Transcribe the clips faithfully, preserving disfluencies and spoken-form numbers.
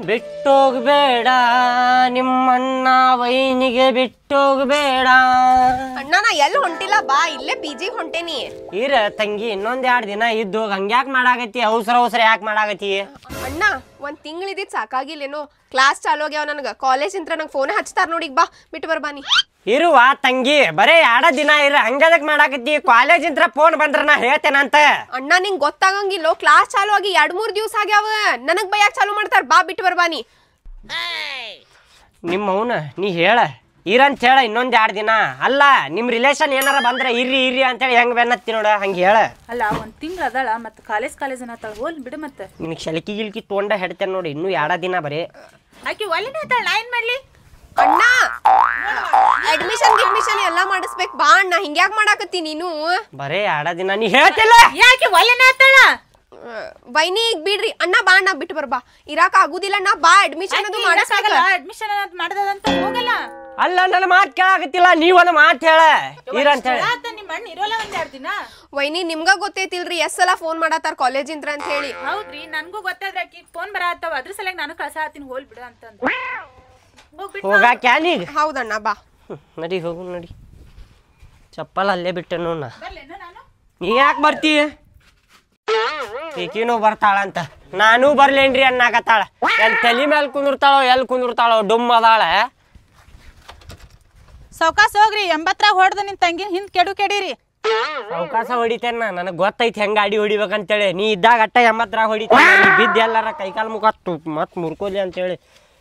ಬಿಟ್ಟೋಗ್ಬೇಡ ನಿಮ್ಮಣ್ಣ ವೈನಿಗೆ ಬಿಟ್ಟೋಗ್ಬೇಡ. ಅಣ್ಣ ನಾ ಎಲ್ಲಿ ಹೊಂಟಿಲ್ಲ ಬಾ, ಇಲ್ಲೇ ಪಿ ಜಿ ಹೊಂಟೇನಿ. ಇರ ತಂಗಿ ಇನ್ನೊಂದ್ ಎರಡ್ ದಿನ ಇದ್ದು ಹಂಗ್ಯಾಕ್ ಮಾಡಾಕತ್ತಿ? ಅವಸರ ಅವಸರ ಯಾಕೆ ಮಾಡಾಕತ್ತಿ? ಅಣ್ಣ ಒಂದ್ ತಿಂಗಳಿದ್ ಸಾಕಾಗಿಲ್ಲೇನೋ, ಕ್ಲಾಸ್ ಚಾಲು ಆಗ್ಯಾವ ನನಗ. ಕಾಲೇಜ್ ಇಂತ್ರ ನಂಗೆ ಫೋನ್ ಹಚ್ತಾರ ನೋಡಿ, ಬಾ ಬಿಟ್ಟು ಬರ್ಬಾನಿ. ಇರುವ ತಂಗಿ ಬರೇ ಎರಡ ದಿನ ಇರ, ಹಂಗದಕ್ ಮಾಡಾಕತ್ತಿ? ಕಾಲೇಜ್ ಇಂತ್ರ ಫೋನ್ ಬಂದ್ರ ನಾ ಹೇಳ್ತೇನಂತ. ಅಣ್ಣ ನಿಂಗ್ ಗೊತ್ತಾಗಂಗಿಲ್ಲೋ, ಕ್ಲಾಸ್ ಚಾಲು ಆಗಿ ಎರಡ್ ಮೂರ್ ದಿವ್ಸ ಆಗ್ಯಾವ. ನನಗ್ ಬೈಯಾಕ್ ಚಾಲು ಮಾಡ್ತಾರ, ಬಾ ಬಿಟ್ಟು ಬರ್ಬಾನಿ. ನಿಮ್ಮ ಅವನ ನೀ ಹೇಳ ಇರಂತ ಹೇಳ ಇನ್ನೊಂದ್ ಎರಡ್ ದಿನ. ಅಲ್ಲ ನಿಮ್ ರಿಲೇಷನ್ ಏನಾರ ಬಂದ್ರ ಇರ್ರಿ ಇರ್ರಿ ಅಂತೇಳಿ ಹೆಂಗ್ ಬೆನ್ನತ್ತಿ ನೋಡ, ಹಂಗ ಹೇಳ. ಅಲ್ಲ ಒಂದ್ ತಿಂಗಳ ಅದಳ ಮತ್ತ ಕಾಲೇಜ್ ಕಾಲೇಜ್ ಅನ್ನತ್ತಾಳ, ಹೋಲ್ ಬಿಡು. ಮತ್ತೆ ನಿನಗ್ ಶಲಕಿ ಗಿಲ್ಕಿ ತೊಂಡ ಹೆಡ್ತೇನೆ ನೋಡಿ, ಇನ್ನೂ ಎರಡ ದಿನ ಬರೀ. ಆಕಿ ಒಲಿನೇ ಆತಾಳ, ನಾ ಏನ್ ಮಾಡ್ಲಿ? ಅಣ್ಣ ಅಡ್ಮಿಷನ್ ಗಿಡ್ಮಿಷನ್ ಎಲ್ಲಾ ಮಾಡಿಸ್ಬೇಕು, ಬಾ ಅಣ್ಣ. ಹಿಂಗ್ಯಾಕ್ ಮಾಡಾಕತ್ತಿ ನೀನು? ಬರೇ ಎರಡ ದಿನ ನೀ ಹೇಳ್ತಿಲ್ಲ. ಯಾಕೆ ಒಲಿನೇ ಆತಾಳ? ವೈನಿ ಈಗ ಬಿಡ್ರಿ ಅಣ್ಣ, ಬಾ ಅಣ್ಣ ಬಿಟ್ಟು ಬರ್ಬಾ. ಇರಾಕ ಆಗುದಿಲ್ಲ ಅಣ್ಣ, ಬಾ ಅಡ್ಮಿಷನ್ ಅದು ಮಾಡಿಸ್ಬೇಕಲ್ಲ. ಅಡ್ಮಿಷನ್ ಮಾಡದಂತ ಹೋಗಲ್ಲ. ಅಲ್ಲ ನನ್ನ ಮಾತು ಕೇಳಾಕತ್ತಿಲ್ಲ, ನೀವೊಂದು ಮಾತು ಹೇಳ ಇರಂತ ಹೇಳ. ನಿಮ್ಮ ಅಣ್ಣ ಇರೋಲ್ಲ ಒಂದ್ ಎರಡ್ ದಿನ. ವೈನಿ ನಿಮ್ಗ ಗೊತ್ತೈತಿಲ್ರಿ ಎಷ್ಟ್ ಸಲ ಫೋನ್ ಮಾಡತ್ತಾರ ಕಾಲೇಜ್ ಇಂತ್ರ ಅಂತ ಹೇಳಿ. ಹೌದ್ರಿ, ನನ್ಗೂ ಗೊತ್ತಾದ್ರೆ ಆಕಿ ಫೋನ್ ಬರತ್ತಾವ, ಅದ್ರ ಸಲ ನಾನು ಕಳ್ಸಾತೀನಿ, ಹೋಲ್ ಬಿಡು ಅಂತಂದ. ಹೋಗಾಕ ಈಗ? ಹೌದಣ್ಣ ಬಾ. ನಡಿ ಹೋಗು ನಡಿ. ಚಪ್ಪಲ್ ಅಲ್ಲೇ ಬಿಟ್ಟೆ ನೋಡ. ನಾನು ನೀ ಯಾಕೆ ಬರ್ತಿ? ಈಕಿನೂ ಬರ್ತಾಳಂತ, ನಾನು ಬರ್ಲೇನ್ರಿ ಅನ್ನಾಕತ್ತಾಳ. ಎಲ್ ತಲಿ ಮೇಲೆ ಕುಂದಿರ್ತಾಳೋ ಎಲ್ಲಿ ಕುಂದಿರ್ತಾಳೋ ಡುಮ್ ಅದಾಳ. ಸೌಕಾಸ ಹೋಗ್ರಿ, ಎಂಬತ್ರಾಗ ಹೊಡೆದ ನಿನ್ ತಂಗಿನ ಹಿಂದ್ ಕೆಡು ಕೆಡಿರಿ. ಅವಕಾಶ ಹೊಡಿತೇನ, ನನಗೆ ಗೊತ್ತೈತಿ ಹೆಂಗ ಗಾಡಿ ಹೊಡಿಬೇಕಂತೇಳಿ. ನೀ ಇದ್ದಾಗ ಅಟ್ಟ ಎಂಬತ್ರಾಗ ಹೊಡಿತೇನೆ, ನೀ ಬಿದ್ದು ಎಲ್ಲಾರ ಕೈಕಾಲು ಮುಖ ಮತ್ ಮುರ್ಕೋಲಿ ಅಂತೇಳಿ.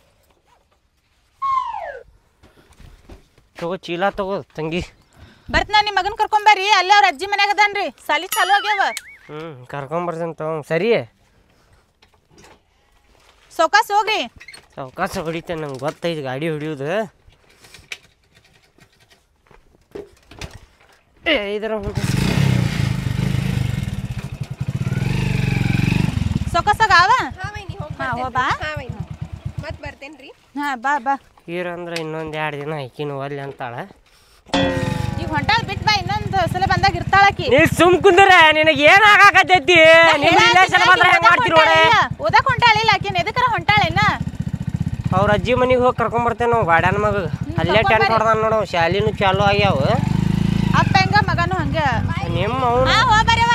ತಗೋ ಚೀಲ ತಗೋ ತಂಗಿ. ಬರ್ತ ನಾ ನಿಮ್ಮ ಮಗನ್ ಕರ್ಕೊಂಬರ್ರಿ, ಅಲ್ಲೇ ಅವ್ರ ಅಜ್ಜಿ ಮನ್ಯಾಗ ಅದಾನ್ರಿ, ಸಾಲಿ ಚಾಲು ಆಗ್ಯಾವ. ಹ್ಮ್ ಕರ್ಕೊಂಬರ್ತಂತ ಸರಿ. ಸೌಕಾಸ ಹೋಗ್ರಿ. ಅವಕಾಶ ಹೊಡಿತೇನೆ, ನಂಗೆ ಗೊತ್ತೈತಿ ಗಾಡಿ ಹೊಡಿಯೋದು. ಏ ಇದರ ಸೌಕಾಸಾಗ ಅವ. ಹಾ ಹೋ ಬಾ. ಮತ್ ಬರ್ತೇನ್ರಿ. ಹಾ ಬಾ ಬಾ. ಇರಂದ್ರೆ ಇನ್ನೊಂದ್ ಎರಡು ದಿನ ಆಕಿನ ಒಲ್ಲೆ ಅಂತಾಳ. ಈಗ ಹೊಂಟಾಳ ಬಿಟ್ ಬಾ, ಇನ್ನೊಂದ್ ಸಲ ಬಂದಾಗ ಇರ್ತಾಳಕಿ. ನೀ ಸುಮ್ ಕುಂದ್ರ, ನಿನಗೆ ಏನ್ ಆಗಾಕತೈತಿ? ನಿಮ್ಮ ರಿಲೇಷನ್ ಬಂದ್ರೆ ಹೆಂಗ್ ಮಾಡ್ತೀರಿ ನೋಡೆ? ಓದಕ್ ಹೊಂಟಾಳಿಲ್ಲ ಆಕಿನ, ಎದಕ್ಕರ ಹೊಂಟಾಳೇನ? ಅವ್ರ ಅಜ್ಜಿ ಮನಿಗೆ ಹೋಗಿ ಕರ್ಕೊಂಡ್ ಬರ್ತೇವೆ ನಾವು, ಗಾಡ್ಯಾನ ಮಗ ಅಲ್ಲೇ ಟೆಂಟ್ ಹೊಡ್ದಾನ ನೋಡು. ಶಾಲಿನೂ ಚಾಲು ಆಗ್ಯಾವ. ಅಪ್ಪ ಹೆಂಗ ಮಗನು ಹಂಗ. ನಿಮ್ಮ ಅವ್ನು ಹಾ ಹೋ ಬರ್ಯವ.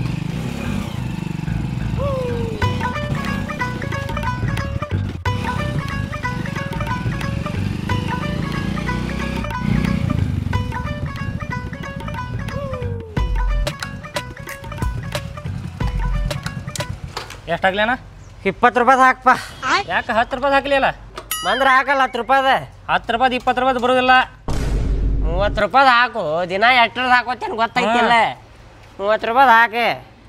ಎಷ್ಟಾಗ್ಲೇನ? ಇಪ್ಪತ್ತು ರೂಪಾಯಿ ಹಾಕಪ್ಪ. ಯಾಕೆ ಹತ್ತು ರೂಪಾಯಿ ಹಾಕ್ಲಿಲ್ಲ? ಬಂದ್ರೆ ಹಾಕಲ್ಲ ಹತ್ತು ರೂಪಾಯ್ದ. ಹತ್ತು ರೂಪಾಯಿ ಇಪ್ಪತ್ತು ರೂಪಾಯಿ ಬರೋದಿಲ್ಲ. ಮೂವತ್ತು ರೂಪಾಯ್ದು ಹಾಕು, ದಿನ ಎಷ್ಟರದ್ದು ಹಾಕೋತೇನೆ ಗೊತ್ತೈತಿಲ್ಲ. ಮೂವತ್ತು ರೂಪಾಯ್ದು ಹಾಕೆ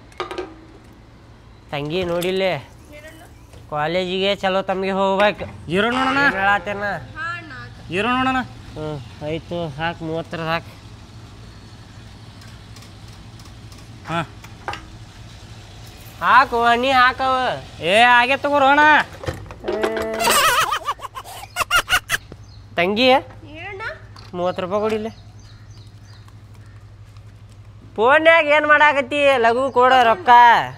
ತಂಗಿ. ನೋಡಿಲ್ಲೇ ಕಾಲೇಜಿಗೆ ಚಲೋ ತಮಗೆ ಹೋಗ್ಬೇಕು. ಇರೋ ನೋಡೋಣ, ಹೇಳತ್ತೇನ ಇರೋ ನೋಡೋಣ. ಹ್ಞೂ ಆಯ್ತು ಹಾಕು, ಮೂವತ್ತರದ್ದು ಹಾಕಿ. ಹಾಂ ಹಾಕು ನೀ ಹಾಕವ. ಏ ಆಗೇ ತಗೋರೋಣ ತಂಗಿ. ಮೂವತ್ತು ರೂಪಾಯಿ ಕೊಡಿಲ್ಲ. ಫೋನ್ಯಾಗ ಏನು ಮಾಡಾಕತ್ತಿ? ಲಘು ಕೊಡ ರೊಕ್ಕ.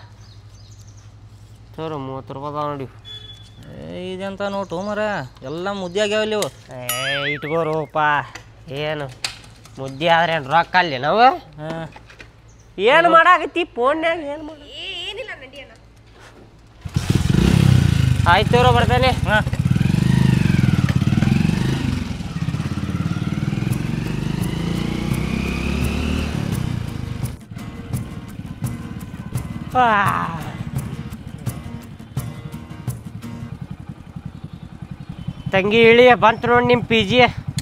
ಸರ್ ಮೂವತ್ತು ರೂಪಾಯಿ ನೋಡಿ. ಇದೆಂತ ನೋಟು ಮರ, ಎಲ್ಲ ಮುದ್ದೆ ಆಗ್ಯಾವಲ್ಲಿ ಇವು. ಏ ಇಟ್ಕೋರಪ್ಪ, ಏನು ಮುದ್ದೆ ಆದ್ರೆ ಏನು ರೊಕ್ಕ ಅಲ್ಲಿ ನಾವು? ಹಾಂ ಏನು ಮಾಡಾಕತ್ತಿ ಫೋನ್ಯಾಗ? ಏನು ಮಾಡ ಏನಿಲ್ಲ ನಡಿ ಅಣ್ಣ. ಆಯ್ತು ಬರ್ತೇನೆ. ಹಾಂ ತಂಗಿ ಇಳಿ ಬಂತು ನೋಡಿ ನಿಮ್ಮ ಪಿ ಜಿ.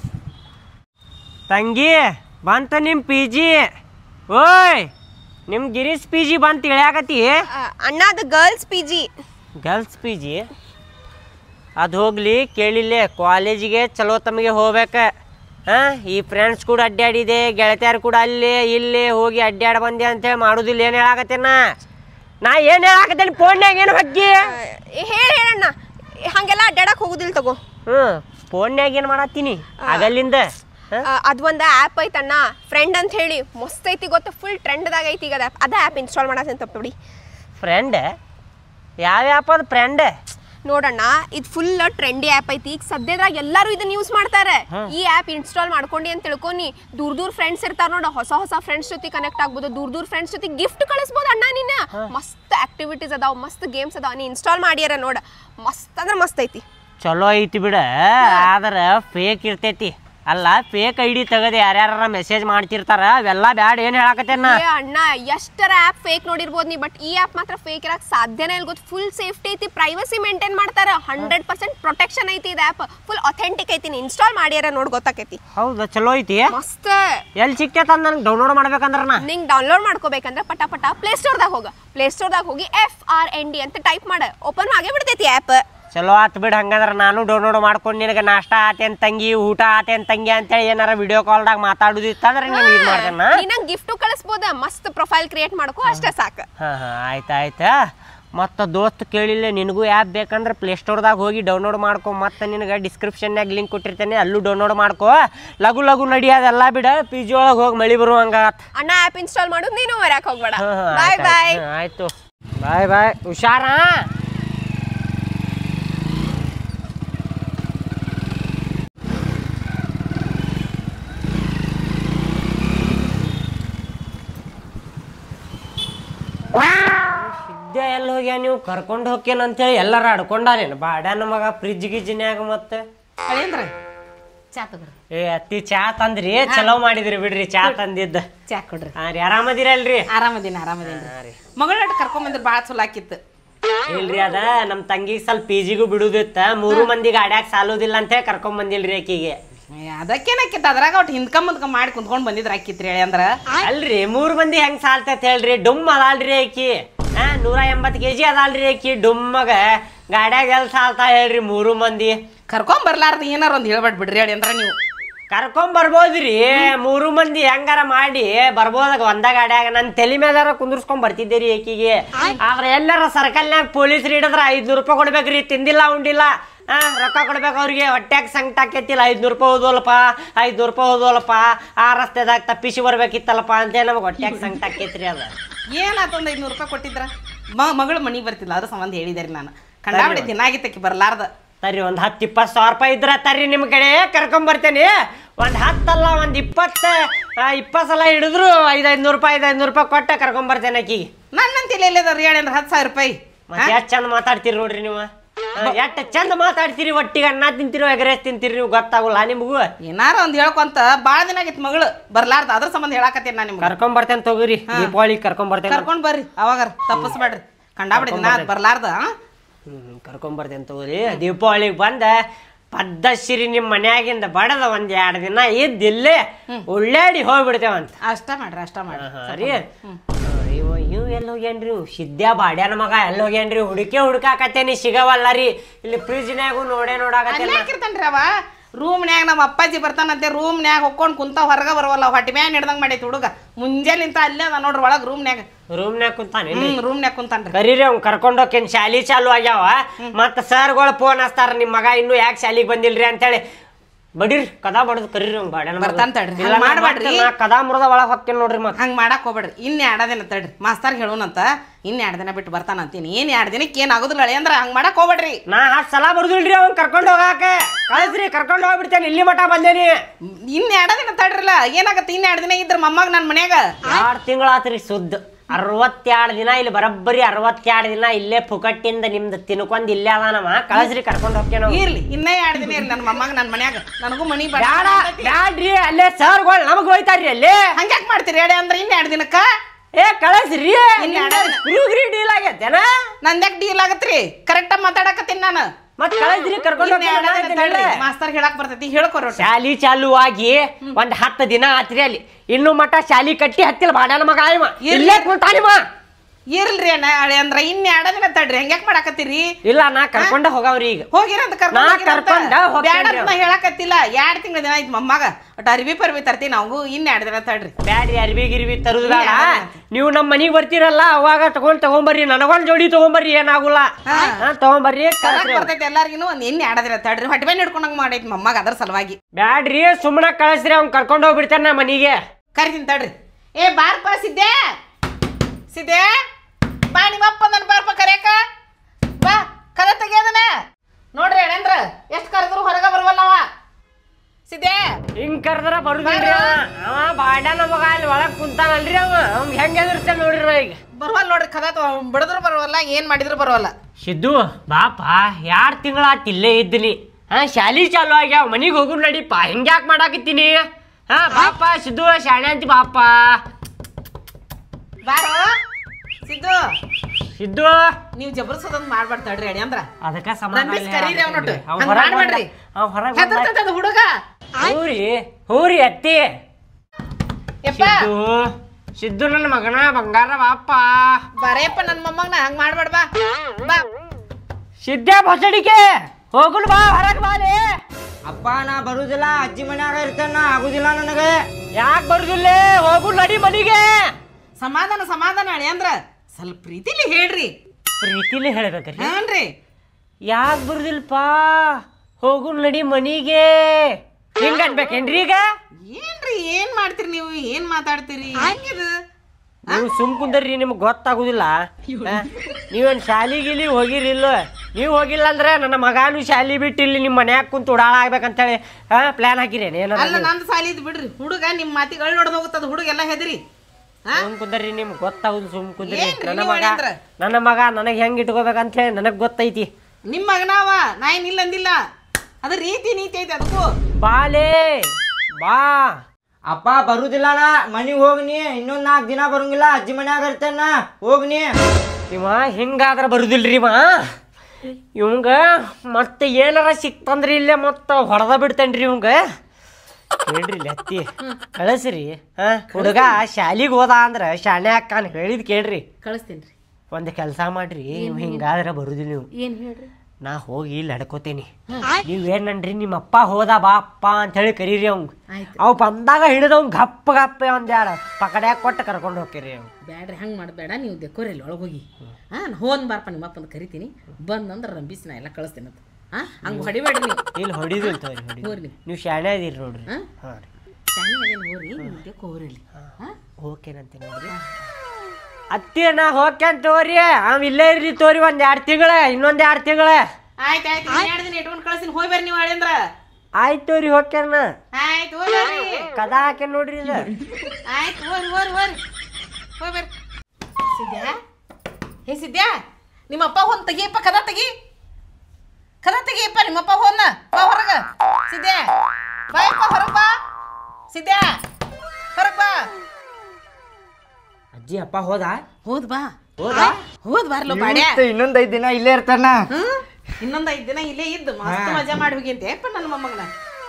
ತಂಗಿ ಬಂತ ನಿಮ್ಮ ಪಿ ಜಿ. ಓಯ್ ನಿಮ್ಮ ಗಿರೀಶ್ ಪಿ ಜಿ ಬಂತು ಇಳ್ಯಾಕತಿ. ಅಣ್ಣ ಅದು girls P G. Girls P G ಅದು ಹೋಗ್ಲಿ. ಕೇಳಿಲ್ಲೇ ಕಾಲೇಜಿಗೆ ಚಲೋ ತಮಗೆ ಹೋಗ್ಬೇಕು. ಹಾಂ ಈ ಫ್ರೆಂಡ್ಸ್ ಕೂಡ ಅಡ್ಡಾಡಿದೆ, ಗೆಳತಿಯರು ಕೂಡ ಅಲ್ಲಿ ಇಲ್ಲಿ ಹೋಗಿ ಅಡ್ಡಾಡಿ ಬಂದೆ ಅಂತೇಳಿ ಮಾಡೋದಿಲ್ಲ. ಏನು ಹೇಳಾಕತ್ತೇನ ನಾ? ಏನು ಹೇಳಾಕತ್ತೇನೆ ಫೋನ್ಯಾಗ? ಏನು ಹಕ್ಕಿ ಹೇಳಿ ಹೇಳಣ್ಣ, ಹಂಗೆಲ್ಲ ಅಡ್ಡಾಡಕ್ ಹೋಗುದಿಲ್ಲ ತಗೋ. ಹ್ಞೂ ಫೋನ್ಯಾಗ ಏನು ಮಾಡತ್ತೀನಿ ಆಗಲ್ಲಿಂದ? ಅದ್ ಒಂದ್ ಆ್ಯಪ್ ಐತಣ್ಣ, ಫ್ರೆಂಡ್ ಅಂತ ಹೇಳಿ, ಮಸ್ತ್ ಐತಿ ಗೊತ್ತ, ಫುಲ್ ಟ್ರೆಂಡ್ದಾಗ ಐತಿ ಈಗ ಅದ ಆ್ಯಪ್ ಇನ್ಸ್ಟಾಲ್ ಮಾಡತ್ತೇನೆ ತಪ್ಪಿ. ಫ್ರೆಂಡ್? ಯಾವ ಆ್ಯಪ್ ಅದು ಫ್ರೆಂಡ್? ನೋಡಣ್ಣ ಇದು ಫುಲ್ ಟ್ರೆಂಡಿ ಆ್ಯಪ್ ಐತಿ ಈಗ ಸದ್ಯದಾಗ ಎಲ್ಲರೂ ಇದನ್ನ ಯೂಸ್ ಮಾಡ್ತಾರೆ. ಈ ಆ್ಯಪ್ ಇನ್ಸ್ಟಾಲ್ ಮಾಡ್ಕೊಂಡಿ ಅಂತ ತಿಳ್ಕೊನಿ ದೂರ ದೂರ ಫ್ರೆಂಡ್ಸ್ ಇರ್ತಾರ ನೋಡ, ಹೊಸ ಹೊಸ ಫ್ರೆಂಡ್ಸ್ ಜೊತೆ ಕನೆಕ್ಟ್ ಆಗ್ಬೋದು, ದೂರ ದೂರ ಫ್ರೆಂಡ್ಸ್ ಜೊತೆ ಗಿಫ್ಟ್ ಕಳಿಸ್ಬೋದು ಅಣ್ಣ. ನೀನ ಮಸ್ತ್ ಆಕ್ಟಿವಿಟೀಸ್ ಅದಾವ, ಮಸ್ತ್ ಗೇಮ್ಸ್ ಅದಾವ, ನೀ ಇನ್ಸ್ಟಾಲ್ ಮಾಡ್ಯಾರ ನೋಡ, ಮಸ್ತ್ ಅಂದ್ರೆ ಮಸ್ತ್ ಐತಿ. ಚಲೋ ಐತಿ ಬಿಡ, ಆದ್ರೆ ಫೇಕ್ ಇರ್ತೈತಿ. ಅಲ್ಲ ಫೇಕ್ ಐ ಡಿ ತೆಗದು ಯಾರ್ಯಾರ ಮೆಸೇಜ್ ಮಾಡ್ತಿರ್ತಾರ, ಅವೆಲ್ಲ ಬ್ಯಾಡ. ಏನ್ ಹೇಳಕತ್ತೇನ ಅಣ್ಣ, ಎಷ್ಟರ ಆ್ಯಪ್ ಫೇಕ್ ನೋಡಿರ್ಬೋದು ನೀ, ಬಟ್ ಈ ಆ್ಯಪ್ ಮಾತ್ರ ಫೇಕ್ ಇರಕ್ ಸಾಧ್ಯನೇ ಇಲ್ಲ. ಗೊತ್ತು, ಫುಲ್ ಸೇಫ್ಟಿ ಐತಿ, ಪ್ರೈವಸಿ ಮೇಂಟೈನ್ ಮಾಡ್ತಾರ, ಹಂಡ್ರೆಡ್ ಪರ್ಸೆಂಟ್ ಪ್ರೊಟೆಕ್ಷನ್ ಐತಿ. ಇದು ಆ್ಯಪ್ ಫುಲ್ ಅಥೆಂಟಿಕ್ ಐತಿ, ನೀ ಇನ್ಸ್ಟಾಲ್ ಮಾಡ್ಯಾರ ನೋಡ್ ಗೊತ್ತಾಕೈತಿ. ಹೌದಾ, ಚಲೋ ಐತಿ. ಮಸ್ತ್. ಎಲ್ಲಿ ಸಿಕ್ತೈತ ನಂಗೆ ಡೌನ್ಲೋಡ್ ಮಾಡ್ಬೇಕಂದ್ರ ನಿಂಗೆ ಡೌನ್ಲೋಡ್ ಮಾಡ್ಕೋಬೇಕಂದ್ರ ಪಟ ಪಟ ಪ್ಲೇ ಸ್ಟೋರ್ದಾಗ ಹೋಗ, ಪ್ಲೇ ಸ್ಟೋರ್ದಾಗ ಹೋಗಿ ಎಫ್ ಆರ್ ಎನ್ ಡಿ ಅಂತ ಟೈಪ್ ಮಾಡ, ಓಪನ್ ಆಗೇ ಬಿಡ್ತೈತಿ ಆ್ಯಪ್. ಚಲೋ ಆತ್ ಬಿಡ್. ಹಂಗಂದ್ರೆ ನಾನು ಡೌನ್ಲೋಡ್ ಮಾಡ್ಕೊಂಡು ನಿನಗೆ ನಾಷ್ಟ ಆತೇನ್ ತಂಗಿ, ಊಟ ಆತೇನ್ ತಂಗಿ ಅಂತೇಳಿ ಏನಾರ ವಿಡಿಯೋ ಕಾಲ್ದಾಗ ಮಾತಾಡುದಿತ್ತಂದ್ರೆ ನಾನು ಇದು ಮಾಡ್ತೇನೆ. ನಂಗೆ ಗಿಫ್ಟು ಕಳಿಸ್ಬೋದ, ಮಸ್ತ್ ಪ್ರೊಫೈಲ್ ಕ್ರಿಯೇಟ್ ಮಾಡ್ಕೋ, ಅಷ್ಟೇ ಸಾಕು. ಹಾಂ ಹಾಂ ಆಯ್ತು ಆಯ್ತಾ. ಮತ್ತು ದೋಸ್ತ್ ಕೇಳಿಲ್ಲ, ನಿನಗೂ ಆ್ಯಪ್ ಬೇಕಂದ್ರೆ ಪ್ಲೇಸ್ಟೋರ್ದಾಗ ಹೋಗಿ ಡೌನ್ಲೋಡ್ ಮಾಡ್ಕೊ. ಮತ್ತು ನಿನಗೆ ಡಿಸ್ಕ್ರಿಪ್ಷನ್ಯಾಗ ಲಿಂಕ್ ಕೊಟ್ಟಿರ್ತೇನೆ, ಅಲ್ಲೂ ಡೌನ್ಲೋಡ್ ಮಾಡ್ಕೋ. ಲಘು ಲಘು ನಡಿಯೋದೆಲ್ಲ ಬಿಡ, ಪಿ ಜಿ ಒಳಗೆ ಹೋಗಿ ಮಳಿ ಬರುವಂಗ ಅಣ್ಣ. ಆ್ಯಪ್ ಇನ್ಸ್ಟಾಲ್ ಮಾಡೋದು ನೀನು ಮರ್ಯಾಕೆ ಹೋಗ್ಬೇಡ. ಬಾಯ್ ಬಾಯ್. ಆಯ್ತು, ಬಾಯ್ ಬಾಯ್, ಹುಷಾರಾ. ಸಿದ್ಧ ಎಲ್ಲ ಹೋಗ್ಯ, ನೀವು ಕರ್ಕೊಂಡು ಹೋಗ್ಯೇನ ಅಂತೇಳಿ ಎಲ್ಲಾರ ಅಡ್ಕೊಂಡಾರೇನು ಬಾಡ್ಯಾನ ಮಗ ಫ್ರಿಜ್ ಗಿಜ್ನ್ಯಾಗ. ಮತ್ತೆ ಏ ಅತ್ತಿ ಚಾ ತಂದ್ರಿ, ಚಲೋ ಮಾಡಿದ್ರಿ ಬಿಡ್ರಿ. ಚಾ ತಂದಿದ್ದ ಚಾ ಕೊಡ್ರಿ. ಹಾ ರೀ, ಆರಾಮದಿರಲ್ರಿ? ಆರಾಮದೀನಿ ಆರಾಮದೀನಿ. ಮಗಳ ಕರ್ಕೊಂಡ್ ಬಂದ್ರೆ ಭಾಳ ಚಲೋ ಆಕಿತ್ತು. ಇಲ್ರಿ, ಅದ ನಮ್ ತಂಗಿಗೆ ಸ್ವಲ್ಪ ಪಿ ಜಿಗೂ ಬಿಡುದಿತ್ತ, ಮೂರು ಮಂದಿ ಗಾಡ್ಯಾಗ ಸಾಲೋದಿಲ್ಲ ಅಂತ ಹೇಳಿ ಕರ್ಕೊಂಡ್ ಬಂದಿಲ್ರಿ ಆಕಿಗೆ. ಅದಕ್ಕೇನಾಕಿತ್ತು, ಅದ್ರಾಗ ಒಟ್ಟು ಹಿಂದ್ಕ ಮುಂದ್ಕ ಮಾಡಿ ಕುಂತ್ಕೊಂಡ್ ಬಂದಿದ್ರ ಆಕಿತ್ರಿ ಹೇಳಿ ಅಂದ್ರ. ಅಲ್ರಿ, ಮೂರ್ ಮಂದಿ ಹೆಂಗ್ ಸಾಲ್ತೈತ್ ಹೇಳ್ರಿ? ಡುಮ್ ಅದಲ್ರಿ ಆಕಿ, ಹಾ ನೂರ ಎಂಬತ್ ಕೆಜಿ ಅದಲ್ರಿ ಆಕಿ. ಡುಮ್ಮಗ ಗಾಡ್ಯಾಗ ಎಲ್ ಸಾಲ್ತಾ ಹೇಳ್ರಿ ಮೂರು ಮಂದಿ? ಕರ್ಕೊಂಡ್ ಬರ್ಲಾರ್ದ ಏನಾರ ಒಂದ್ ಹೇಳ್ಬಾರ್ದು ಬಿಡ್ರಿ ಹೇಳಿ ಅಂದ್ರ. ನೀವು ಕರ್ಕೊಂಡ್ ಬರ್ಬೋದ್ರಿ, ಮೂರು ಮಂದಿ ಹೆಂಗಾರ ಮಾಡಿ ಬರ್ಬೋದಾಗ ಒಂದ ಗಾಡ್ಯಾಗ. ನನ್ ತಲೆ ಮೇಲಾರ ಕುಂದ್ರಸ್ಕೊಂಡ್ ಬರ್ತಿದ್ದೀರಿ ಆಕಿಗೆ. ಆದ್ರೆ ಎಲ್ಲಾರ ಸರ್ಕಲ್ನಾಗ ಪೊಲೀಸ್ ಹಿಡಿದ್ರ ಐದ್ನೂರು ರೂಪಾಯಿ ಕೊಡ್ಬೇಕ್ರಿ. ತಿಂದಿಲ್ಲ ಉಂಡಿಲ್ಲ ಹಾ ರೊಕ್ಕ ಕೊಡ್ಬೇಕು ಅವ್ರಿಗೆ. ಹೊಟ್ಯಾಗ ಸಂಕಟ ಆಕೈತಿಲ್ಲ, ಐದ್ನೂರು ರೂಪಾಯಿ ಹೋದೋಲಪ್ಪ, ಐದ್ನೂರು ರೂಪಾಯಿ ಹೋದೋಲಪ್ಪ, ಆ ರಸ್ತೆದಾಗ ತಪ್ಪಿಸಿ ಬರ್ಬೇಕಿತ್ತಲ್ಲಪ್ಪ ಅಂತೇಳಿ ನಮ್ಗೆ ಹೊಟ್ಯಾಗ ಸಂಕಟ ಆಕೈತ್ರಿ. ಅದ ಏನಾತೊಂದು ಐದ್ನೂರು ರೂಪಾಯಿ ಕೊಟ್ಟಿದ್ರ ಮಗಳು ಮನಿಗೆ ಬರ್ತಿಲ್ಲ, ಅದ್ರ ಸಂಬಂಧ ಹೇಳಿದಾರಿ ನಾನು. ಕಂಡಾಬಿಡಿ ದಿನ ಆಗಿತ್ತಕ್ಕಿ ಬರ್ಲಾರ್ದ. ತರ್ರಿ ಒಂದ್ ಹತ್ತು ಇಪ್ಪತ್ತು ಸಾವಿರ ರೂಪಾಯಿ ಇದ್ರ ತರ್ರಿ, ನಿಮ್ ಕಡೆ ಕರ್ಕೊಂಡ್ ಬರ್ತೇನೆ. ಒಂದ್ ಹತ್ತಲ್ಲ ಒಂದ್ ಇಪ್ಪತ್ತ ಇಪ್ಪತ್ತು ಸಲ ಹಿಡಿದ್ರು ಐದ್ ಐದ್ನೂರು ರೂಪಾಯಿ ಐದ್ ಐದ್ನೂರು ರೂಪಾಯಿ ಕೊಟ್ಟ ಕರ್ಕೊಂಡ್ ಬರ್ತೇನೆ ಆಕಿಗೆ. ನನ್ನಂತ ಇಲ್ಲದಾರ ಹೇಳಿ ಅಂದ್ರೆ ಹತ್ತು ಸಾವಿರ ರೂಪಾಯಿ. ಮತ್ತೆ ಎಷ್ಟ್ ಚಂದ ಮಾತಾಡ್ತೀರಿ ನೋಡ್ರಿ ನೀವು, ಎಷ್ಟ್ ಚಂದ ಮಾತಾಡ್ತೀರಿ. ಒಟ್ಟಿಗೆ ಅನ್ನ ತಿಂತೀರಿ, ಎಗರೇಸ್ ತಿಂತೀರಿ, ನೀವು ಗೊತ್ತಾಗಲ್ಲ ನಿಮ್ಗೂ. ಏನಾರ ಒಂದ್ ಹೇಳ್ಕೊಂತ ಬಾಳ ದಿನ ಆಗಿತ್ತು ಮಗಳು ಬರ್ಲಾರ್ದ, ಅದ್ರ ಸಂಬಂಧ ಹೇಳಾಕತ್ತೇನೆ ನಾನು ನಿಮ್ಗೆ. ಕರ್ಕೊಂಡ್ ಬರ್ತೇನೆ ತಗೋರಿ, ದೀಪಾವಳಿ ಕರ್ಕೊಂಡ್ ಬರ್ತೇನೆ. ಕರ್ಕೊಂಡ್ ಬರ್ರಿ, ಅವಾಗ ತಪ್ಪಸ್ಬೇಡ್ರಿ. ಕಂಡಾಬಿಡಿ ದಿನ ಬರ್ಲಾರ್ದ. ಹ್ಮ್ ಕರ್ಕೊಂಡ್ ಬರ್ತೇನೆ ತಗೋರಿ. ದೀಪಾವಳಿಗೆ ಬಂದ ಪದ್ದಶ್ರೀ ನಿಮ್ ಮನ್ಯಾಗಿಂದ ಬಡದ ಒಂದ್ ಎರಡ್ ದಿನ ಇದ್ದಿಲ್ಲೇ ಉಳ್ಳಾಡಿ ಹೋಗ್ಬಿಡ್ತೇವಂತ. ಅಷ್ಟ ಮಾಡ್ರಿ, ಅಷ್ಟ ಮಾಡ್ರಿ. ಇವ ಇವ್ ಎಲ್ಲಿ ಹೋಗ್ಯಾನ್ರಿ? ಸಿದ್ಯಾ ಬಾಡ್ಯಾನ ಮಗ ಎಲ್ಲಿ ಹೋಗ್ಯಾನ್ರಿ? ಹುಡುಕೆ ಹುಡುಕಾಕತ್ತೇನಿ, ಸಿಗವಲ್ಲ ರೀ. ಇಲ್ಲಿ ಫ್ರಿಜ್ನ್ಯಾಗು ನೋಡೇ ನೋಡಾಕತ್ತೇನ್ರಿ ಅವ. ರೂಮ್ನ್ಯಾಗ ನಮ್ಮ ಅಪ್ಪಾಜಿ ಬರ್ತಾನಂತೆ, ರೂಮ್ನ್ಯಾಗ ಹೊಕ್ಕೊಂಡ್ ಕುಂತ ಹೊರಗ ಬರವಲ್ಲ, ಹೊಟ್ಟೆ ಮ್ಯಾಗ ಹಿಡ್ದಂಗ್ ಮಾಡೈತಿ ಹುಡುಗ. ಮುಂಜಾನಿಂತ ಅಲ್ಲೇ ಅದ ನೋಡ್ರಿ ಒಳಗ್ ರೂಮ್ನ್ಯಾಗ. ರೂಮ್ನ್ಯಾಗ ಕುಂತಾನೆ? ಹ್ಮ್ ರೂಮ್ನ್ಯಾಗ ಕುಂತಾನ್ರಿ. ಕರೀರಿ ಅವ್ನ್ ಕರ್ಕೊಂಡ್ ಹೋಗ್ತೇನೆ. ಶಾಲಿ ಚಾಲು ಆಗ್ಯಾವ, ಮತ್ತ ಸರ್ಗಳು ಫೋನ್ ಹಚ್ತಾರ, ನಿಮ್ ಮಗ ಇನ್ನು ಯಾಕೆ ಶಾಲಿಗೆ ಬಂದಿಲ್ರಿ ಅಂತೇಳಿ. ಬಡಿರಿ ಕದಾ ಬಡದ್ ಕರೀರಿ ಅವ್ನ್ ಬಾಡ್ಯಾನ ಬರ್ತಾನ ತಡ್ರಿ. ಮಾಡ್ಬೇಡ್ರಿ, ಕದಾ ಮುರದ ಒಳಗ್ ಹೋಗ್ತೇನೆ ನೋಡ್ರಿ. ಮತ್ ಹಂಗ್ ಮಾಡಕ್ ಹೋಗ್ಬೇಡ್ರಿ. ಇನ್ ಎರಡ ದಿನ ತಡ್ರಿ, ಮಾಸ್ತರ್ ಹೇಳೋನಂತ ಇನ್ ಎರಡ್ ದಿನ ಬಿಟ್ಟು ಬರ್ತಾನ ಅಂತೀನಿ. ಏನ್ ಎರಡ್ ದಿನಕ್ಕೆ ಏನ್ ಆಗುದಿಲ್ಲ ಅಂದ್ರ ಹಂಗ್ ಮಾಡಕ್ ಹೋಗ್ಬೇಡ್ರಿ. ನಾ ಹತ್ತು ಸಲ ಬರುದಿಲ್ರಿ ಅವ್ನ್ ಕರ್ಕೊಂಡ್ ಹೋಗಾಕ. ಕಳಿಸ್ರಿ, ಕರ್ಕೊಂಡ್ ಹೋಗ್ಬಿಡ್ತೇನೆ. ಇಲ್ಲಿ ಮಠ ಬಂದೇನಿ. ಇನ್ ಎರಡ ದಿನ ತಡ್ರಿಲ್ಲ, ಏನಾಗತ್ತೆ? ಇನ್ ಎರಡ್ ದಿನ ಇದ್ರ ಮಮ್ಮಗ್ ನನ್ ಮನ್ಯಾಗ ಆರ್ ತಿಂಗಳಾತ್ರಿ ಸುದ್ದ. ಅರವತ್ತೆರಡು ದಿನ ಇಲ್ಲಿ ಬರಬ್ಬರಿ ಅರವತ್ತೆರಡು ದಿನ ಇಲ್ಲೇ ಪುಕಟ್ಟಿಂದ ನಿಮ್ದು ತಿನ್ಕೊಂಡ್ ಇಲ್ಲೇ ಅದಾನವ. ಕಳಿಸ್ರಿ, ಕರ್ಕೊಂಡ್ ಹೋಗ್ತೇನೆ. ಇರ್ಲಿ, ಇನ್ನೇ ಎರಡ್ ದಿನ ಇರ್ಲಿ ನನ್ ಮಮ್ಮಗ್ ನನ್ ಮನ್ಯಾಗ. ನನಗೂ ಮನಿ ಬ್ಯಾಡ ಬ್ಯಾಡ್ರಿ, ಅಲ್ಲೇ ಸರ್ಗಳು ನಮಗ್ ಹೋಯ್ತಾರ್ರಿ ಅಲ್ಲಿ. ಹಂಗ್ಯಾಕ್ ಮಾಡ್ತೀರಿ ಹೇಳಿ ಅಂದ್ರ ಇನ್ ಎರಡ್ ದಿನಕ್ಕ? ಏ ಕಳಿಸ್ರಿ, ಡೀಲ್ ಆಗೈತೇನ? ನಂದ್ಯಾಕ್ ಡೀಲ್ ಆಗತ್ರಿ? ಕರೆಕ್ಟ್ ಮಾತಾಡಕತ್ತೀನಿ ನಾನು. ಮತ್ ಕಳಿಸ್ರಿ, ಕರ್ಕೊಂಡ್ ಮಾಸ್ತರ್ ಹೇಳಕ್ ಬರ್ತೈತಿ, ಹೇಳ್ಕೊರ. ಶಾಲಿ ಚಾಲು ಆಗಿ ಒಂದ್ ಹತ್ತು ದಿನ ಆತ್ರಿ ಅಲ್ಲಿ. ಇನ್ನು ಮಠ ಶಾಲಿ ಕಟ್ಟಿ ಹತ್ತಿಲ್ಲ ಬಾಡ್ಯಾನ ಮಗ. ಇಲ್ಲೇ ಕುಂತಾನಿಮ. ಇರ್ಲ್ರಿ ಅಣ್ಣ ಅಳೆ ಅಂದ್ರ ಇನ್ ಎರಡ ದಿನ ತಡ್ರಿ. ಹೆಂಗ್ಯಾಕ್ ಮಾಡಾಕತ್ತೀರಿ? ಇಲ್ಲ, ನಾ ಕರ್ಕೊಂಡ ಹೋಗವ್ರಿ. ಈಗ ಹೋಗಿರಂತ ಹೇಳಕತ್ತಿಲ್ಲ. ಎರಡ್ ತಿಂಗಳ ದಿನ ಆಯ್ತು ಮಮ್ಮಗ. ಒಟ್ಟು ಅರ್ಬಿ ಪರ್ಬಿ ತರ್ತೀನಿ ನಾವು. ಇನ್ ಎರಡ್ ದಿನ ತಡ್ರಿ. ಬ್ಯಾಡ್ರಿ, ಅರ್ಬಿ ಗಿರ್ಬಿ ತರುದು ಬೇಡ. ನೀವು ನಮ್ ಮನಿಗ್ ಬರ್ತೀರಲ್ಲ ಅವಾಗ ತಗೊಂಡ್ ತಗೊಂಬರ್ರಿ. ನನಗೊಂದ್ ಜೋಡಿ ತಗೊಂಬರ್ರಿ, ಏನಾಗುಲ್ಲ. ತಗೊಂಬರ್ರಿ, ಬರ್ತೈತಿ ಎಲ್ಲಾರ್ಗಿನು. ಒಂದ್ ಇನ್ ಎರಡ್ ದಿನ ತಡ್ರಿ. ಹೊಟ್ಟೆ ಮೇಲೆ ಹಿಡ್ಕೊಂಡಂಗ್ ಮಾಡೈತಿ ಮಮ್ಮಗ, ಅದ್ರ ಸಲುವಾಗಿ. ಬ್ಯಾಡ್ರಿ, ಸುಮ್ಮನ ಕಳಿಸ್ರಿ. ಅವ್ನ್ ಕರ್ಕೊಂಡ್ ಹೋಗ್ಬಿಡ್ತಾನ ನಾ ಮನಿಗೆ. ಕರಿತೀನಿ ತಡ್ರಿ. ಏ ಬಾರ್ಪ ಸಿದ್ದೆ, ಸಿದ್ದೆ ಬಾ. ನಿಮ್ಮಪ್ಪ ನನ್ ಬಾರ್ಪ ಕರ್ಯಾಕ ಬಾ. ಕದ ತೆಗಿಯೋದನ ಆದ್ರ ಬರುದಿಲ್ರಿ ಅವ ಅವ ಬಾಡ್ಯಾನ ಮಗ ಅಲ್ಲಿ ಒಳಗ್ ಕುಂತಾನಲ್ರಿ ಅವ ಅವ್ನ್ ಹೆಂಗ್ ಎದುರ್ತಾನ ನೋಡ್ರಿ ಈಗ ಬರವಲ್ಲ ನೋಡ್ರಿ ಕದಾತ ಬಡದ್ರು ಬರವಲ್ಲ ಏನ್ ಮಾಡಿದ್ರು ಬರವಲ್ಲ. ಸಿದ್ದು ಬಾಪ ಎರಡ್ ತಿಂಗಳಾತ್ ಇಲ್ಲೇ ಇದ್ದೀನಿ ಹಾ ಶಾಲಿ ಚಾಲು ಆಗ್ಯಾವ ಮನಿಗ್ ಹೋಗುದ್ ನಡಿಪ ಹೆಂಗ್ಯಾಕ್ ಮಾಡಾಕತ್ತೀನಿ ಹಾ ಬಾಪ ಸಿದ್ದು ಶಾಣೆ ಅಂತಿ ಬಾಪ ಬಾರೋ ಸಿದ್ದು ಸಿದ್ದು ನೀವ್ ಜಬರ್ಸೋದೊಂದ್ ಮಾಡ್ಬಾರ್ತಾಡ್ರಿ ಅಡಿ ಅಂದ್ರ ಅದಕ್ಕ ನಂಬಿಸ್ ಕರೀರಿ ಅವ್ನೊಟ್ಟು ಅವ್ ಹಂಗ್ ಹೊರಗ್ ಮಾಡ್ಬೇಡ್ರಿ ಅವ್ ಹೊರಗ್ ಹೆದರ್ತದ ಹುಡುಗ ಹೂರಿ ಹೂರಿ ಅತ್ತಿ ಯಪ್ಪ ಸಿದ್ದು ಸಿದ್ದು ನನ್ನ ಮಗನ ಬಂಗಾರ ಬಾಪ ಬರೇಪ್ಪ ನನ್ ಮೊಮ್ಮಗನ ಹಂಗ್ ಮಾಡ್ಬೇಡ ಬಾ ಬಾ ಸಿದ್ದೆ ಬಸಡಿಕೆ ಹೋಗುಲ್ ಬಾ ಹೊರಗ್ ಬಾಲೆ ಅಪ್ಪ ನಾ ಬರುದಿಲ್ಲ ಅಜ್ಜಿ ಮನ್ಯಾಗ ಇರ್ತೇನ ಆಗುದಿಲ್ಲ ನನಗೆ ಯಾಕೆ ಬರುದಿಲ್ಲ ಹೋಗುಲ್ ನಡಿ ಮನಿಗೆ ಸಮಾಧಾನ ಸಮಾಧಾನ ಅಡಿ ಅಂದ್ರ ಸ್ವಲ್ಪ ಪ್ರೀತಿಲಿ ಹೇಳ್ರಿ ಪ್ರೀತಿಲಿ ಹೇಳ್ಬೇಕ್ರಿ ಹ್ಞೂನ್ರಿ ಯಾಕೆ ಬರುದಿಲ್ಪ ಹೋಗುಲ್ ನಡಿ ಮನಿಗೆ ಹಿಂಗ ಅನ್ಬೇಕೇನ್ರಿ ಈಗ ಏನ್ರಿ ಏನ್ ಮಾಡ್ತೀರಿ ನೀವು ಏನ್ ಮಾತಾಡ್ತೀರಿ ಹೆಂಗಿದು ನೀವು ಸುಮ್ ಕುಂದರ್ರಿ ನಿಮ್ಗೆ ಗೊತ್ತಾಗುದಿಲ್ಲ ನೀವೇನ್ ಶಾಲಿ ಗಿಲಿ ಹೋಗಿರಿಲ್ಲ ನೀವು ಹೋಗಿಲ್ಲ ಅಂದ್ರೆ ನನ್ನ ಮಗಾನು ಶಾಲಿ ಬಿಟ್ಟು ಇಲ್ಲಿ ನಿಮ್ಮ ಮನ್ಯಾಗ ಕುಂತು ಉಡಾಳ ಆಗ್ಬೇಕಂತೇಳಿ ಹಾ ಪ್ಲಾನ್ ಹಾಕಿರೇನೆ ಅಲ್ಲ ನಂದು ಸಾಲಿ ಇದ್ ಬಿಡ್ರಿ ಹುಡುಗ ನಿಮ್ ಮಾತಿಗಳು ನೋಡ್ದು ಹೋಗುತ್ತದ ಹುಡುಗ ಎಲ್ಲ ಹೆದರಿ ಸುಮ್ ಕುಂದರ್ರಿ ನಿಮ್ಗೆ ಗೊತ್ತಾಗುದು ಸುಮ್ ಕುಂದ್ರಿ ಏನ್ರಿ ನನ್ನ ನೀವ್ ಮಗ ಹೇಳಿದ್ರ? ನನ್ನ ಮಗ ನನಗೆ ಹೆಂಗ್ ಇಟ್ಕೋಬೇಕಂತ ಹೇಳಿ ನನಗ್ ಗೊತ್ತೈತಿ ನಿಮ್ ಮಗನಾವ ನಾ ಏನ್ ಇಲ್ಲ ಅಂದಿಲ್ಲ ಅದ ರೀತಿ ನೀತಿ ಐತಿ ಅದಕ್ಕೂ ಬಾಲೆ ಬಾ ಅಪ್ಪ ಬರುದಿಲ್ಲ ನಾ ಮನಿಗ್ ಹೋಗ್ನಿ ಇನ್ನೊಂದ್ ನಾಲ್ಕು ದಿನ ಬರಂಗಿಲ್ಲ ಅಜ್ಜಿ ಮನ್ಯಾಗ ಇರ್ತೇನ ಹೋಗ್ನಿ ಇವ ಹಿಂಗಾದ್ರ ಬರುದಿಲ್ರಿ ಇವ ಇವಂಗ ಮತ್ತೆ ಏನಾರ ಸಿಕ್ತಂದ್ರಿ ಇಲ್ಲೇ ಮತ್ತ ಹೊಡೆದ ಬಿಡ್ತೇನ್ರಿ ಇವಂಗ ಹೇಳ್ರಿ ಲತ್ತಿ ಕಳಿಸ್ರಿ ಹಾ ಹುಡುಗ ಶಾಲಿಗೆ ಹೋದ ಅಂದ್ರ ಶಾಲೆ ಅಕ್ಕನ್ ಹೇಳಿದ್ ಕೇಳ್ರಿ ಕಳಿಸ್ತೇನ್ರಿ ಒಂದ್ ಕೆಲ್ಸ ಮಾಡ್ರಿ ಇವ್ ಹಿಂಗಾದ್ರ ಬರುದಿಲ್ಲ ನೀವು ಏನ್ ಹೇಳ್ರಿ ನಾ ಹೋಗಿ ಲಡ್ಕೋತೇನಿ ನೀವ್ ಏನನ್ರಿ ನಿಮ್ಮ ಅಪ್ಪ ಹೋದ ಬಾ ಅಪ್ಪ ಅಂತ ಹೇಳಿ ಕರೀರಿ ಅವಂಗ ಅವ್ ಬಂದಾಗ ಹಿಡಿದವ್ ಗಪ್ಪ ಗಪ್ಪ ಒಂದ್ ಯಾರ ಪಕಡ್ಯಾಗ ಕೊಟ್ಟು ಕರ್ಕೊಂಡು ಹೋಗ್ತೀರಿ ಅವ್ ಬ್ಯಾಡ್ರಿ ಹಂಗೆ ಮಾಡಬೇಡ ನೀವು ದೇಕೋರಿ ಒಳಗೆ ಹೋಗಿ ಹಾಂ ಹೋನ್ ಬಾರಪ್ಪ ನಿಮ್ಮ ಅಪ್ಪನ ಕರಿತೀನಿ ಬಂದಂದ್ರೆ ರಂಬಿಸಿ ನಾ ಎಲ್ಲ ಕಳಿಸ್ತೇನೆ ಅಂತ ಹಾಂ ಹಂಗೆ ಹೊಡಿಬೇಡ್ರಿ ನೀವು ಇಲ್ಲಿ ಹೊಡಿದು ತೋರಿ ಹೊಡಿ ಹೋರ್ಲಿ ನೀವು ಶಾಣೆ ಅದೀರಿ ನೋಡ್ರಿ ಹಾಂ ಹಾ ರೀ ಶಾನೆ ಅದೇನು ಹೋರಿ ನೀವು ದೇಕೋ ಹೋರಲ್ಲಿ ಹಾಂ ಓಕೆನಂತೆ ನೋಡ್ರಿ ಅತ್ತಿ ನಾ ಹೋಗ್ಯಾನ್ ತೋರಿ ಅವ್ ಇಲ್ಲೇ ಇರ್ರಿ ತೋರಿ ಒಂದ್ ಎರಡ್ ತಿಂಗಳ ಇನ್ನೊಂದ್ ಎರಡ್ ತಿಂಗಳ ಆಯ್ತು ಆಯ್ತು ಎರಡು ದಿನ ಇಟ್ಕೊಂಡು ಕಳಿಸ್ತೀನಿ ಹೋಗಿ ಬರ್ರಿ ನೀವು ಅಳಿಯಂದ್ರ ಆಯ್ತು ತೋರಿ ಹೋಗ್ಯಾನ ಆಯ್ತು ಹೋಗಿ ಬರ್ರಿ ಕದ ಹಾಕ್ಯಾನ ನೋಡ್ರಿ ಇದು ಆಯ್ತು ಹೋರಿ ಹೋರಿ ಹೋರಿ ಹೋಗಿ ಬರ್ರಿ ಸಿದ್ಯಾ ಹೇ ಸಿದ್ಯಾ ನಿಮ್ಮಪ್ಪ ಹೋನ್ ತೆಗಿಯಪ್ಪ ಕದ ತೆಗಿ ಕದ ತೆಗಿಯಪ್ಪ ನಿಮ್ಮಪ್ಪ ಹೋನ್ನ ಬಾ ಹೊರಗ ಸಿದ್ಯಾ ಬಾಯಪ್ಪ ಹೊರಗೆ ಬಾ ಸಿದ್ಯಾ ಹೊರಗೆ ಬಾ ಅಜ್ಜಿ ಅಪ್ಪ ಹೋದ ಹೋದ್ ಬಾ ಹೋದ ಹೋದ್ ಬಾರ್ಲೋ ಬಾಡ್ಯಾ ಇನ್ನೊಂದ್ ಐದ್ ದಿನ ಇಲ್ಲೇ ಇರ್ತಾನ ಹ್ಮ್ ಇನ್ನೊಂದ್ ಐದ್ ದಿನ ಇಲ್ಲೇ ಇದ್ದು ಮಸ್ತ್ ಮಜಾ ಮಾಡಿ ಹೋಗಿ ಅಂತ ಯಪ್ಪ ನನ್ನ ಮೊಮ್ಮಗನ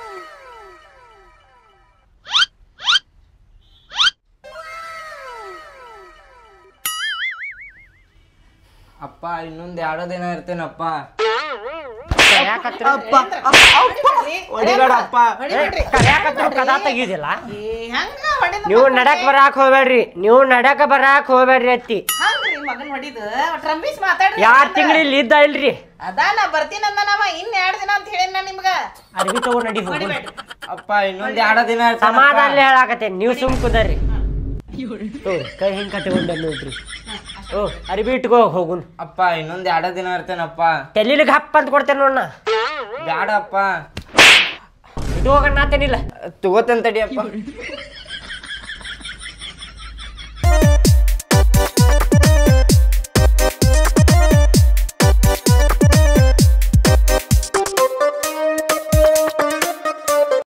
ಅಪ್ಪ ಇನ್ನೊಂದ್ ಎರಡ ದಿನ ಇರ್ತೇನಪ್ಪ ಕದ ತೆಗಿದಿಲ್ಲ ಏ ಹಂಗ ಹೊಡಿದ ನೀವು ನಡಕ್ ಬರಾಕ್ ಹೋಗ್ಬೇಡ್ರಿ ನೀವು ನಡಕ ಬರಾಕ್ ಹೋಗ್ಬೇಡ್ರಿ ಅತ್ತಿ ಹಂಗ್ರಿ ಮಗನ್ ಹೊಡಿದ ರಂಬೀಸ್ ಮಾತಾಡ್ರಿ ಯಾರ್ ತಿಂಗಳು ಇಲ್ಲಿ ಇದ್ದ ಇಲ್ರಿ ಅದಾ ನಾ ಬರ್ತೀನಿ ಅಂದ ನಾವ ಇನ್ ಎರಡ್ ದಿನ ಅಂತ ಹೇಳಿ ನಾ ನಿಮ್ಗ ಅರ್ವಿ ತಗೋ ನಡಿ ಹೋಗು. ಹೊಡಿಬೇಡ್ರಿ ಅಪ್ಪ ಇನ್ನೊಂದ್ ಎರಡ ದಿನ ಸಮಾಧಾನ ಹೇಳಾಕತ್ತೇನೆ ನೀವು ಸುಮ್ ಕುದರ್ರಿ ಓ ಕೈ ಹಿಂಗ್ ಕಟ್ಟಿಕೊಂಡ ನೋಡ್ರಿ ಓ ಅರ್ಬಿ ಇಟ್ಕೋ ಹೋಗುನ್ ಅಪ್ಪ ಇನ್ನೊಂದ್ ಎರಡ ದಿನ ಇರ್ತೇನಪ್ಪ ತೆಲಿಲಿಗೆ ಹಪ್ಪ ಅಂತ ಕೊಡ್ತೇನೆ ನೋಡ್ನ ಬ್ಯಾಡಪ್ಪ ಇಟ್ಕೋಗಣ್ಣಾತೇನಿಲ್ಲ ತಗೋತೇನ್ ತಡಿಯಪ್ಪ